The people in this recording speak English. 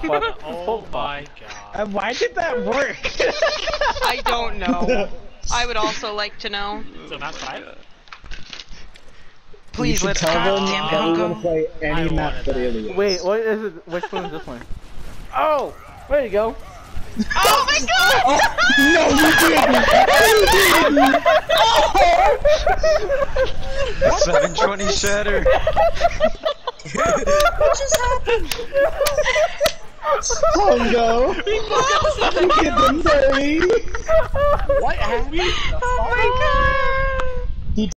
But, Oh my god. Why did that work? I don't know. I would also like to know. So not 5? Please let tell them damn it, that we want to Hungo. play any I map wanted but that. Aliens. wait, what is it? Which one is this one? Oh! There you go. Oh my god! No, you didn't! 720 shatter. What just happened? Hungo! You did them dirty! What happened? Oh my god!